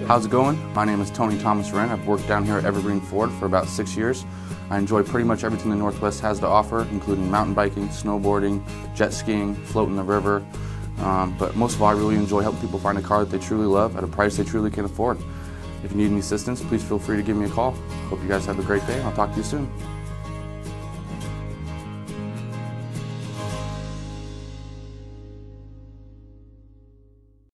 How's it going? My name is Tony Thomas Rehn. I've worked down here at Evergreen Ford for about 6 years. I enjoy pretty much everything the Northwest has to offer, including mountain biking, snowboarding, jet skiing, floating the river. But most of all, I really enjoy helping people find a car that they truly love at a price they truly can afford. If you need any assistance, please feel free to give me a call. Hope you guys have a great day, and I'll talk to you soon.